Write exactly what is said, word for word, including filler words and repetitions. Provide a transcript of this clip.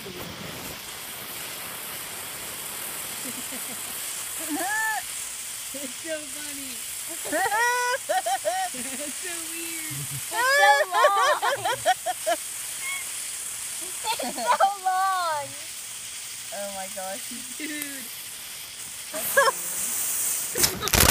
It's so funny. It's so weird. It's so long. It's so long. Oh my gosh. Dude. That's weird.